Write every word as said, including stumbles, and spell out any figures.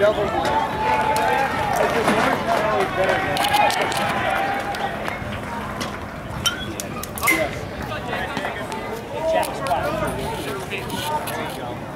double one. It's just one's not always better than Yes. Jack Spot. There you go.